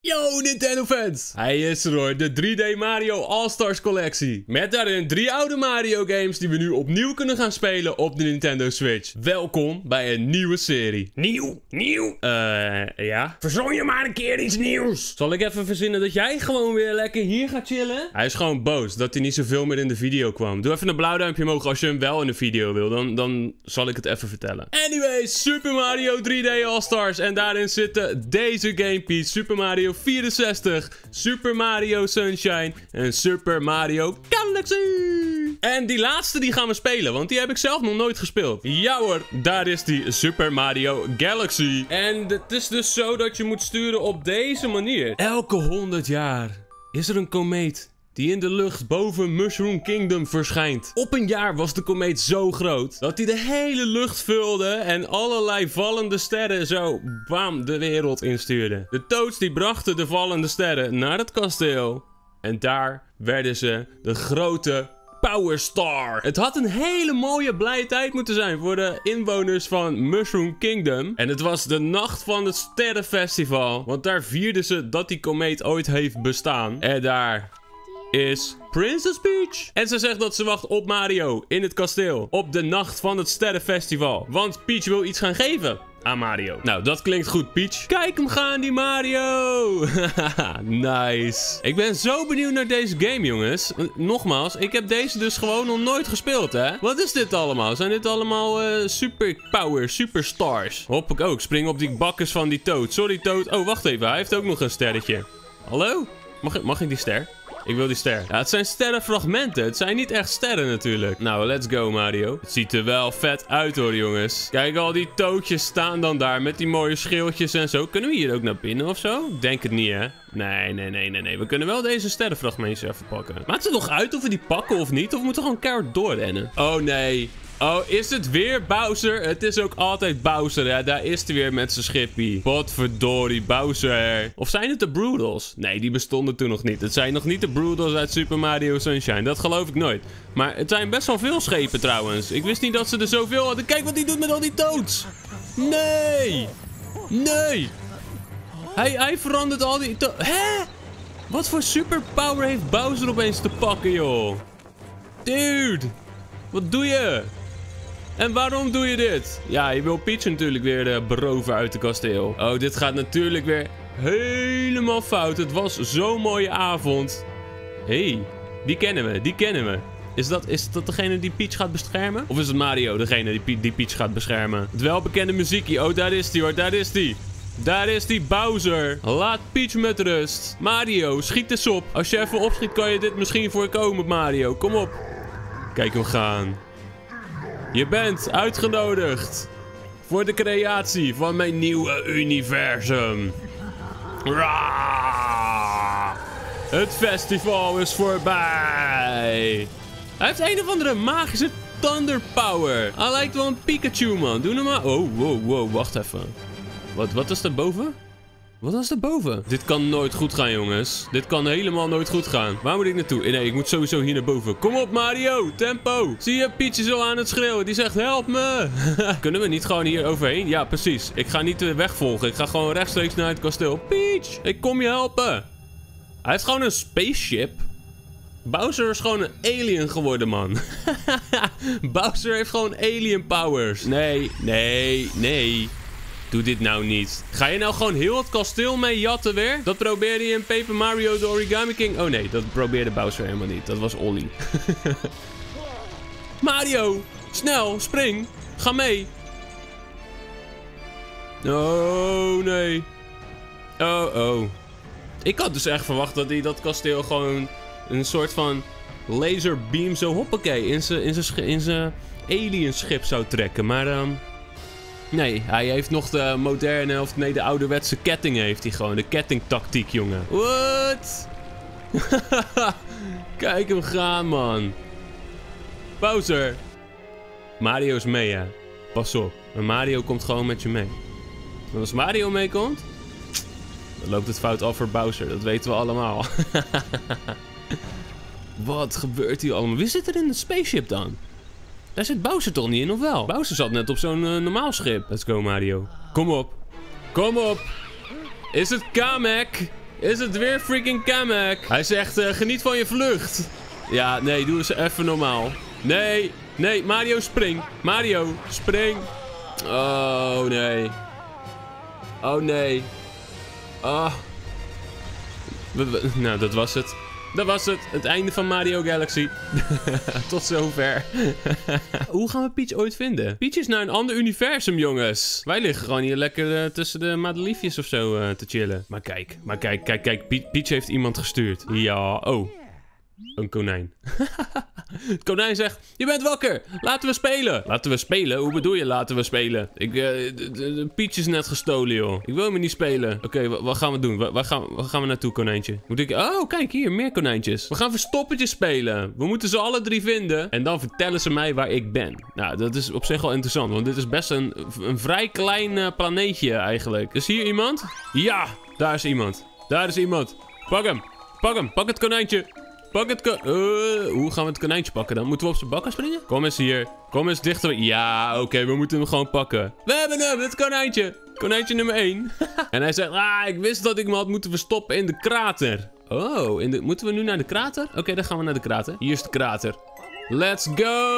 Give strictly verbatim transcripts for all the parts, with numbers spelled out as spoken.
Yo Nintendo fans! Hij is er hoor, de drie D Mario All-Stars collectie. Met daarin drie oude Mario games die we nu opnieuw kunnen gaan spelen op de Nintendo Switch. Welkom bij een nieuwe serie. Nieuw? Nieuw? Eh, uh, ja? Verzon je maar een keer iets nieuws. Zal ik even verzinnen dat jij gewoon weer lekker hier gaat chillen? Hij is gewoon boos dat hij niet zoveel meer in de video kwam. Doe even een blauw duimpje omhoog als je hem wel in de video wil. Dan, dan zal ik het even vertellen. Anyway, Super Mario drie D All-Stars. En daarin zitten deze gamepiece. Super Mario vierenzestig, Super Mario Sunshine en Super Mario Galaxy. En die laatste die gaan we spelen, want die heb ik zelf nog nooit gespeeld. Ja hoor, daar is die Super Mario Galaxy. En het is dus zo dat je moet sturen op deze manier. Elke honderd jaar is er een komeet die in de lucht boven Mushroom Kingdom verschijnt. Op een jaar was de komeet zo groot dat hij de hele lucht vulde en allerlei vallende sterren zo bam de wereld instuurde. De Toads die brachten de vallende sterren naar het kasteel en daar werden ze de grote Power Star. Het had een hele mooie blije tijd moeten zijn voor de inwoners van Mushroom Kingdom. En het was de nacht van het Sterrenfestival, want daar vierden ze dat die komeet ooit heeft bestaan. En daar is Princess Peach. En ze zegt dat ze wacht op Mario in het kasteel op de nacht van het Sterrenfestival. Want Peach wil iets gaan geven aan Mario. Nou, dat klinkt goed, Peach. Kijk hem gaan, die Mario. Nice. Ik ben zo benieuwd naar deze game, jongens. Nogmaals, ik heb deze dus gewoon nog nooit gespeeld, hè. Wat is dit allemaal? Zijn dit allemaal uh, super power, superstars? Hop ik ook. Spring op die bakkers van die Toad. Sorry, Toad. Oh, wacht even. Hij heeft ook nog een sterretje. Hallo? Mag ik, mag ik die ster? Ik wil die ster. Ja, het zijn sterrenfragmenten. Het zijn niet echt sterren natuurlijk. Nou, let's go Mario. Het ziet er wel vet uit hoor, jongens. Kijk, al die tootjes staan dan daar met die mooie schildjes en zo. Kunnen we hier ook naar binnen of zo? Ik denk het niet, hè? Nee, nee, nee, nee, nee. We kunnen wel deze sterrenfragmentjes even pakken. Maakt het nog uit of we die pakken of niet? Of moeten we gewoon keihard doorrennen? Oh, nee. Oh, is het weer Bowser? Het is ook altijd Bowser, hè? Daar is hij weer met zijn schippie. Potverdorie, Bowser. Of zijn het de Broodals? Nee, die bestonden toen nog niet. Het zijn nog niet de Broodals uit Super Mario Sunshine. Dat geloof ik nooit. Maar het zijn best wel veel schepen trouwens. Ik wist niet dat ze er zoveel hadden. Kijk wat hij doet met al die Toads. Nee. Nee. Hij, hij verandert al die... Hè? Wat voor superpower heeft Bowser opeens te pakken, joh? Dude. Wat doe je? En waarom doe je dit? Ja, je wil Peach natuurlijk weer uh, beroven uit de kasteel. Oh, dit gaat natuurlijk weer helemaal fout. Het was zo'n mooie avond. Hé, hey, die kennen we, die kennen we. Is dat, is dat degene die Peach gaat beschermen? Of is het Mario degene die, die Peach gaat beschermen? Het welbekende muziekje. Oh, daar is die hoor, daar is die. Daar is die Bowser. Laat Peach met rust. Mario, schiet eens op. Als je even opschiet kan je dit misschien voorkomen, Mario. Kom op. Kijk hem gaan. Je bent uitgenodigd voor de creatie van mijn nieuwe universum. Raaah! Het festival is voorbij. Hij heeft een of andere magische thunder power. Hij lijkt wel een Pikachu, man. Doe hem maar. Oh, wow, wow, wacht even. Wat, wat is er boven? Wat was er boven? Dit kan nooit goed gaan, jongens. Dit kan helemaal nooit goed gaan. Waar moet ik naartoe? Nee, ik moet sowieso hier naar boven. Kom op, Mario. Tempo. Zie je, Peach is al aan het schreeuwen. Die zegt, help me. Kunnen we niet gewoon hier overheen? Ja, precies. Ik ga niet de weg volgen. Ik ga gewoon rechtstreeks naar het kasteel. Peach, ik kom je helpen. Hij heeft gewoon een spaceship. Bowser is gewoon een alien geworden, man. Bowser heeft gewoon alien powers. Nee, nee, nee. Doe dit nou niet. Ga je nou gewoon heel het kasteel mee jatten weer? Dat probeerde je in Paper Mario The Origami King. Oh nee, dat probeerde Bowser helemaal niet. Dat was Ollie. Mario, snel, spring. Ga mee. Oh nee. Oh oh. Ik had dus echt verwacht dat hij dat kasteel gewoon een soort van laserbeam zo hoppakee in zijn in zijn in zijn alienschip zou trekken. Maar um, nee, hij heeft nog de moderne, of nee, de ouderwetse ketting heeft hij gewoon. De kettingtactiek, jongen. What? Kijk hem gaan, man. Bowser. Mario is mee, hè. Pas op. Maar Mario komt gewoon met je mee. En als Mario meekomt, dan loopt het fout af voor Bowser. Dat weten we allemaal. Wat gebeurt hier allemaal? Wie zit er in het spaceship dan? Daar zit Bowser toch niet in, of wel? Bowser zat net op zo'n uh, normaal schip. Let's go, Mario. Kom op. Kom op. Is het Kamek? Is het weer freaking Kamek? Hij zegt, uh, geniet van je vlucht. Ja, nee, doe eens even normaal. Nee, nee, Mario spring. Mario, spring. Oh, nee. Oh, nee. Oh. We, we, nou, dat was het. Dat was het. Het einde van Mario Galaxy. Tot zover. Hoe gaan we Peach ooit vinden? Peach is naar een ander universum, jongens. Wij liggen gewoon hier lekker uh, tussen de madeliefjes of zo uh, te chillen. Maar kijk, maar kijk, kijk, kijk. Pe Peach heeft iemand gestuurd. Ja, oh. Een konijn. Het konijn zegt, je bent wakker. Laten we spelen. Laten we spelen? Hoe bedoel je laten we spelen? Ik, uh, de, de Peach is net gestolen, joh. Ik wil me niet spelen. Oké, okay, wat gaan we doen? Waar, waar, gaan, waar gaan we naartoe, konijntje? Moet ik... Oh, kijk hier, meer konijntjes. We gaan verstoppertjes spelen. We moeten ze alle drie vinden. En dan vertellen ze mij waar ik ben. Nou, dat is op zich wel interessant. Want dit is best een, een vrij klein uh, planeetje eigenlijk. Is hier iemand? Ja, daar is iemand. Daar is iemand. Pak hem. Pak hem. Pak het konijntje. Pak het ko... Uh, hoe gaan we het konijntje pakken dan? Moeten we op zijn bakken springen? Kom eens hier. Kom eens dichter. Ja, oké, okay, we moeten hem gewoon pakken. We hebben hem, het konijntje. Konijntje nummer één. En hij zegt, ah, ik wist dat ik me had moeten verstoppen in de krater. Oh, in de... moeten we nu naar de krater? Oké, okay, dan gaan we naar de krater. Hier is de krater. Let's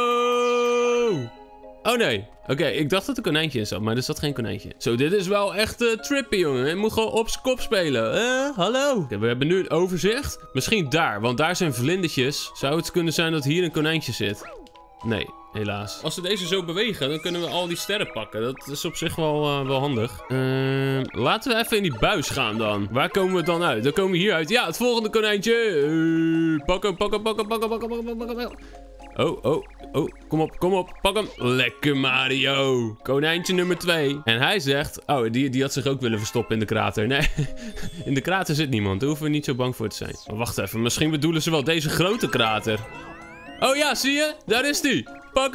go! Oh nee. Oké, okay, ik dacht dat er een konijntje in zat, maar er zat geen konijntje. Zo, dit is wel echt uh, trippy, jongen. Je moet gewoon op z'n kop spelen. Eh, hallo. Okay, we hebben nu een overzicht. Misschien daar, want daar zijn vlindertjes. Zou het kunnen zijn dat hier een konijntje zit? Nee, helaas. Als we deze zo bewegen, dan kunnen we al die sterren pakken. Dat is op zich wel, uh, wel handig. Uh, laten we even in die buis gaan dan. Waar komen we dan uit? Dan komen we hier uit. Ja, het volgende konijntje. Uh, pakken, pakken, pakken, pakken, pakken, pakken, pakken, pakken. Oh, oh, oh, kom op, kom op, pak hem. Lekker Mario. Konijntje nummer twee. En hij zegt, oh, die, die had zich ook willen verstoppen in de krater. Nee, in de krater zit niemand. Daar hoeven we niet zo bang voor te zijn. Maar wacht even, misschien bedoelen ze wel deze grote krater. Oh ja, zie je? Daar is die. Pak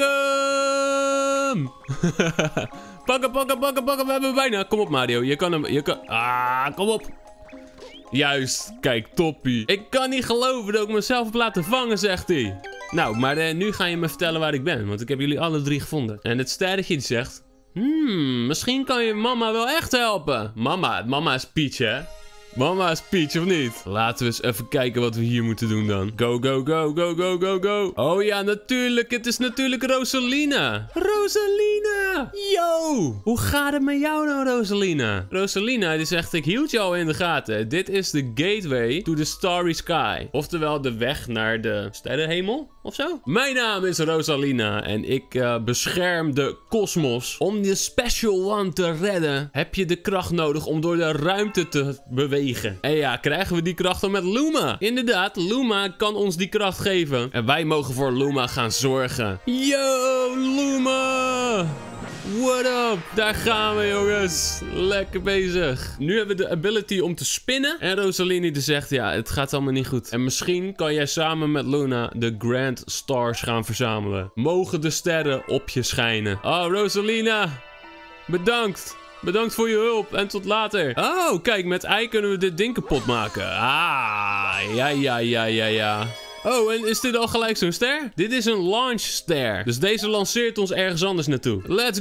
hem. Pak hem, pak hem, pak hem, pak hem. We hebben hem bijna. Kom op Mario, je kan hem, je kan... Ah, kom op. Juist, kijk, toppie. Ik kan niet geloven dat ik mezelf heb laten vangen, zegt hij. Nou, maar uh, nu ga je me vertellen waar ik ben, want ik heb jullie alle drie gevonden. En het sterretje die zegt, hmm, misschien kan je mama wel echt helpen. Mama, mama is Peach, hè? Mama is Peach, of niet? Laten we eens even kijken wat we hier moeten doen dan. Go, go, go, go, go, go, go. Oh ja, natuurlijk. Het is natuurlijk Rosalina. Rosalina! Yo! Hoe gaat het met jou nou, Rosalina? Rosalina, die zegt, ik hield je al in de gaten. Dit is de gateway to the starry sky. Oftewel de weg naar de sterrenhemel, of zo? Mijn naam is Rosalina en ik uh, bescherm de kosmos. Om de Special One te redden, heb je de kracht nodig om door de ruimte te bewegen. En ja, krijgen we die kracht dan met Luma? Inderdaad, Luma kan ons die kracht geven. En wij mogen voor Luma gaan zorgen. Yo, Luma! What up? Daar gaan we, jongens. Lekker bezig. Nu hebben we de ability om te spinnen. En Rosalina die zegt, ja, het gaat allemaal niet goed. En misschien kan jij samen met Luna de Grand Stars gaan verzamelen. Mogen de sterren op je schijnen. Oh, Rosalina. Bedankt. Bedankt voor je hulp en tot later. Oh, kijk, met ei kunnen we dit ding kapot maken. Ah, ja, ja, ja, ja, ja. Oh, en is dit al gelijk zo'n ster? Dit is een launch ster. Dus deze lanceert ons ergens anders naartoe. Let's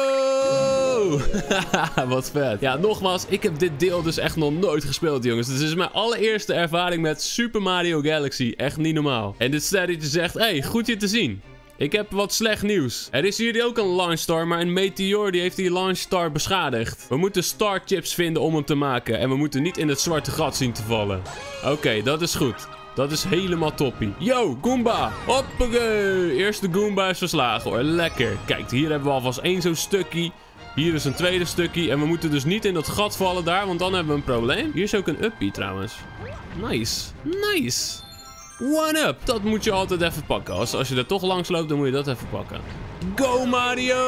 go! Wat vet. Ja, nogmaals, ik heb dit deel dus echt nog nooit gespeeld, jongens. Dit is mijn allereerste ervaring met Super Mario Galaxy. Echt niet normaal. En dit sterretje zegt, hey, goed je te zien. Ik heb wat slecht nieuws. Er is hier ook een launch star, maar een meteor die heeft die launch star beschadigd. We moeten star chips vinden om hem te maken. En we moeten niet in het zwarte gat zien te vallen. Oké, okay, dat is goed. Dat is helemaal toppie. Yo, Goomba. Hoppakee. Eerste Goomba is verslagen hoor. Lekker. Kijk, hier hebben we alvast één zo'n stukje. Hier is een tweede stukje. En we moeten dus niet in dat gat vallen daar, want dan hebben we een probleem. Hier is ook een uppie trouwens. Nice. Nice. One up. Dat moet je altijd even pakken. Als, als je er toch langs loopt, dan moet je dat even pakken. Go Mario!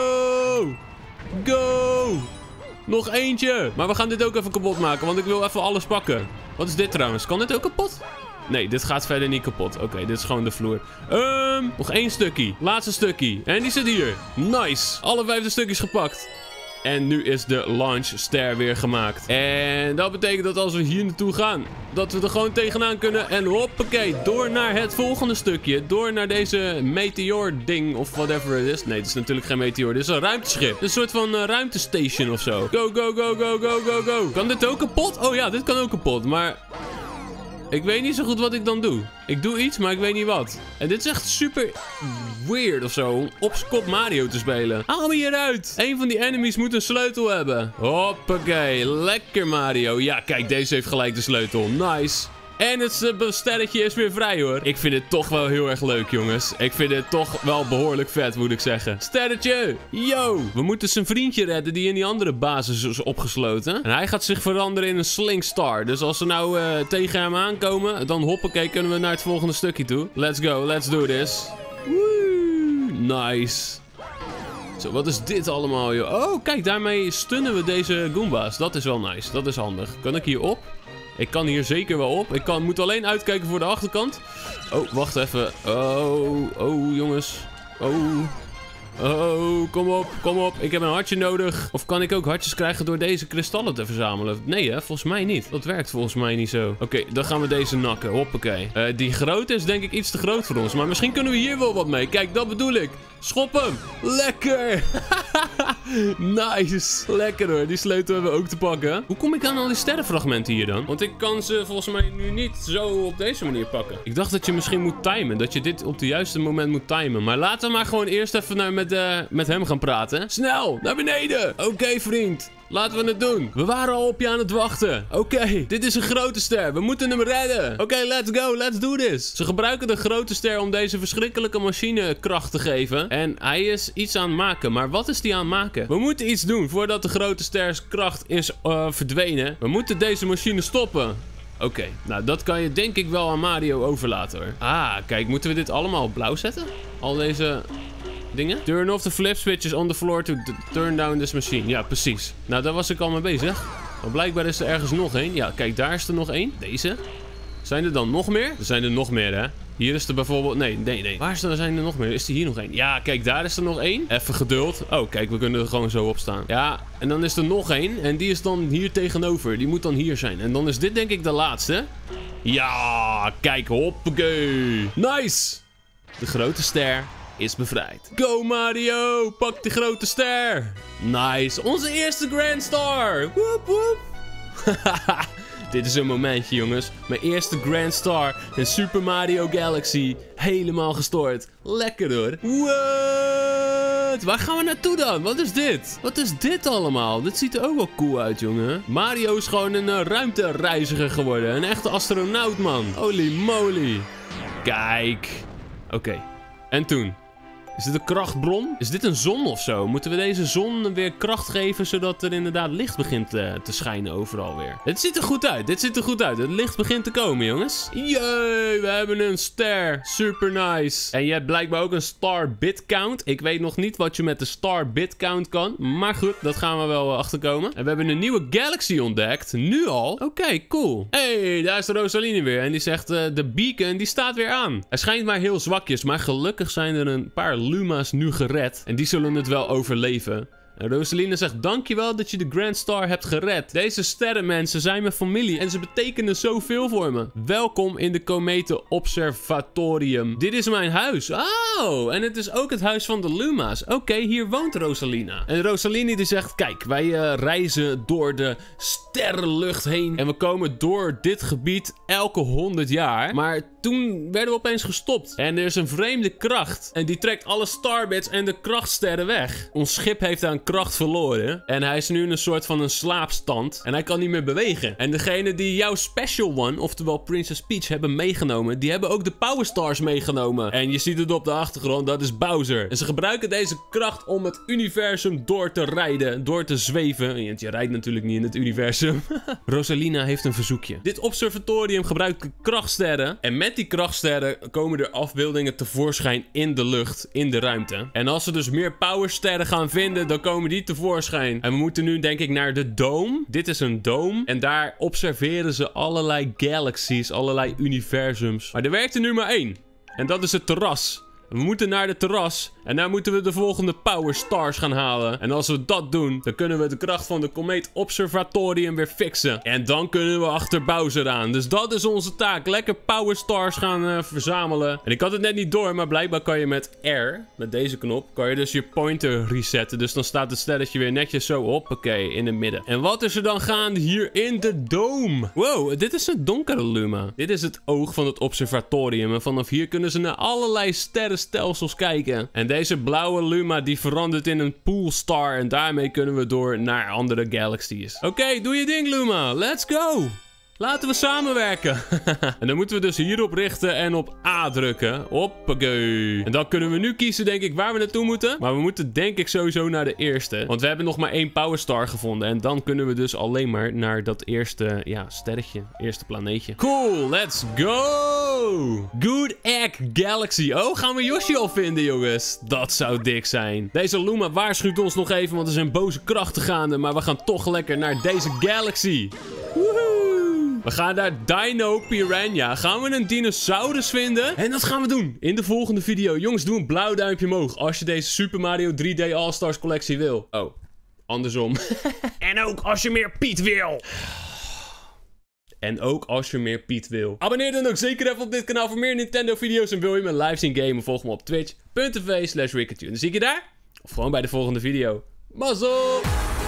Go! Nog eentje. Maar we gaan dit ook even kapot maken, want ik wil even alles pakken. Wat is dit trouwens? Kan dit ook kapot? Nee, dit gaat verder niet kapot. Oké, okay, dit is gewoon de vloer. Um, nog één stukje. Laatste stukje. En die zit hier. Nice. Alle vijfde stukjes gepakt. En nu is de launchster weer gemaakt. En dat betekent dat als we hier naartoe gaan, dat we er gewoon tegenaan kunnen. En hoppakee, door naar het volgende stukje. Door naar deze meteor ding of whatever het is. Nee, het is natuurlijk geen meteor. Dit is een ruimteschip. Een soort van uh, ruimtestation of zo. Go, go, go, go, go, go, go. Kan dit ook kapot? Oh ja, dit kan ook kapot. Maar ik weet niet zo goed wat ik dan doe. Ik doe iets, maar ik weet niet wat. En dit is echt super weird of zo. Om op z'n kop Mario te spelen. Haal me hieruit. Een van die enemies moet een sleutel hebben. Hoppakee. Lekker Mario. Ja, kijk, deze heeft gelijk de sleutel. Nice. En het sterretje is weer vrij hoor. Ik vind het toch wel heel erg leuk jongens. Ik vind het toch wel behoorlijk vet moet ik zeggen. Sterretje. Yo. We moeten zijn vriendje redden die in die andere basis is opgesloten. En hij gaat zich veranderen in een Slingstar. Dus als ze nou uh, tegen hem aankomen, dan hoppakee kunnen we naar het volgende stukje toe. Let's go. Let's do this. Woo. Nice. Zo, wat is dit allemaal joh? Oh, kijk, daarmee stunnen we deze Goomba's. Dat is wel nice. Dat is handig. Kan ik hier op? Ik kan hier zeker wel op. Ik kan, moet alleen uitkijken voor de achterkant. Oh, wacht even. Oh, oh, jongens. Oh. Oh, kom op, kom op. Ik heb een hartje nodig. Of kan ik ook hartjes krijgen door deze kristallen te verzamelen? Nee, hè? Volgens mij niet. Dat werkt volgens mij niet zo. Oké, okay, dan gaan we deze nakken. Hoppakee. Uh, die grote is denk ik iets te groot voor ons. Maar misschien kunnen we hier wel wat mee. Kijk, dat bedoel ik. Schop hem. Lekker. Nice. Lekker hoor. Die sleutel hebben we ook te pakken. Hoe kom ik aan al die sterrenfragmenten hier dan? Want ik kan ze volgens mij nu niet zo op deze manier pakken. Ik dacht dat je misschien moet timen. Dat je dit op het juiste moment moet timen. Maar laten we maar gewoon eerst even naar met, uh, met hem gaan praten. Snel. Naar beneden. Oké, okay, vriend. Laten we het doen. We waren al op je aan het wachten. Oké, okay, dit is een grote ster. We moeten hem redden. Oké, okay, let's go. Let's do this. Ze gebruiken de grote ster om deze verschrikkelijke machine kracht te geven. En hij is iets aan het maken. Maar wat is die aan het maken? We moeten iets doen voordat de grote sters kracht is uh, verdwenen. We moeten deze machine stoppen. Oké, okay, nou dat kan je denk ik wel aan Mario overlaten hoor. Ah, kijk, moeten we dit allemaal op blauw zetten? Al deze dingen? Turn off the flip switches on the floor to turn down this machine. Ja, precies. Nou, daar was ik al mee bezig. Maar blijkbaar is er ergens nog één. Ja, kijk, daar is er nog één. Deze. Zijn er dan nog meer? Er zijn er nog meer, hè? Hier is er bijvoorbeeld... Nee, nee, nee. Waar zijn er nog meer? Is er hier nog één? Ja, kijk, daar is er nog één. Even geduld. Oh, kijk, we kunnen er gewoon zo op staan. Ja, en dan is er nog één. En die is dan hier tegenover. Die moet dan hier zijn. En dan is dit denk ik de laatste. Ja, kijk, hoppakee. Nice! De grote ster is bevrijd. Go Mario, pak de grote ster. Nice, onze eerste Grand Star. Woep woep. Dit is een momentje jongens. Mijn eerste Grand Star in Super Mario Galaxy. Helemaal gestoord. Lekker hoor. What? Waar gaan we naartoe dan? Wat is dit? Wat is dit allemaal? Dit ziet er ook wel cool uit jongen. Mario is gewoon een uh, ruimtereiziger geworden. Een echte astronaut man. Holy moly. Kijk. Oké. Okay. En toen? Is dit een krachtbron? Is dit een zon of zo? Moeten we deze zon weer kracht geven, zodat er inderdaad licht begint uh, te schijnen overal weer? Dit ziet er goed uit. Dit ziet er goed uit. Het licht begint te komen, jongens. Jee, we hebben een ster. Super nice. En je hebt blijkbaar ook een star bit count. Ik weet nog niet wat je met de star bit count kan. Maar goed, dat gaan we wel uh, achterkomen. En we hebben een nieuwe galaxy ontdekt. Nu al. Oké, okay, cool. Hey, daar is de Rosaline weer. En die zegt, uh, de beacon, die staat weer aan. Hij schijnt maar heel zwakjes. Maar gelukkig zijn er een paar Luma's nu gered. En die zullen het wel overleven. En Rosaline zegt, dankjewel dat je de Grand Star hebt gered. Deze sterrenmensen zijn mijn familie en ze betekenen zoveel voor me. Welkom in de Kometen Observatorium. Dit is mijn huis. Oh, en het is ook het huis van de Luma's. Oké, okay, hier woont Rosalina. En Rosaline die zegt, kijk, wij uh, reizen door de sterrenlucht heen. En we komen door dit gebied elke honderd jaar. Maar toen werden we opeens gestopt. En er is een vreemde kracht. En die trekt alle starbits en de krachtsterren weg. Ons schip heeft aan kracht verloren. En hij is nu in een soort van een slaapstand. En hij kan niet meer bewegen. En degene die jouw Special One, oftewel Princess Peach, hebben meegenomen, die hebben ook de Power Stars meegenomen. En je ziet het op de achtergrond, dat is Bowser. En ze gebruiken deze kracht om het universum door te rijden, door te zweven. Want je rijdt natuurlijk niet in het universum. Rosalina heeft een verzoekje. Dit observatorium gebruikt krachtsterren. En met die krachtsterren komen er afbeeldingen tevoorschijn in de lucht, in de ruimte. En als ze dus meer powersterren gaan vinden, dan komen die tevoorschijn. En we moeten nu denk ik naar de Dome. Dit is een dome. En daar observeren ze allerlei galaxies, allerlei universums. Maar er werkt er nu maar één. En dat is het terras. We moeten naar de terras En daar moeten we de volgende Power Stars gaan halen. En als we dat doen, dan kunnen we de kracht van de Komeet Observatorium weer fixen. En dan kunnen we achter Bowser aan. Dus dat is onze taak. Lekker Power Stars gaan uh, verzamelen. En ik had het net niet door, maar blijkbaar kan je met R, met deze knop, kan je dus je pointer resetten. Dus dan staat het sterretje weer netjes zo op. Oké, in het midden. En wat is er dan gaande hier in de Dome? Wow, dit is een donkere Luma. Dit is het oog van het observatorium. En vanaf hier kunnen ze naar allerlei sterrenstelsels kijken. En deze blauwe Luma die verandert in een poolstar. En daarmee kunnen we door naar andere galaxies. Oké, okay, doe je ding Luma. Let's go! Laten we samenwerken. En dan moeten we dus hierop richten en op A drukken. Hoppakee. En dan kunnen we nu kiezen, denk ik, waar we naartoe moeten. Maar we moeten, denk ik, sowieso naar de eerste. Want we hebben nog maar één Power Star gevonden. En dan kunnen we dus alleen maar naar dat eerste, ja, sterretje. Eerste planeetje. Cool, let's go! Good Egg Galaxy. Oh, gaan we Yoshi al vinden, jongens? Dat zou dik zijn. Deze Luma waarschuwt ons nog even, want er zijn boze krachten gaande. Maar we gaan toch lekker naar deze galaxy. Woehoe! We gaan naar Dino Piranha. Gaan we een dinosaurus vinden? En dat gaan we doen in de volgende video. Jongens, doe een blauw duimpje omhoog als je deze Super Mario drie D All-Stars collectie wil. Oh, andersom. En ook als je meer Piet wil. En ook als je meer Piet wil. Abonneer dan ook zeker even op dit kanaal voor meer Nintendo video's. En wil je me live zien gamen, volg me op twitch punt tv slash Ricketune. Dan zie ik je daar. Of gewoon bij de volgende video. Mazzel!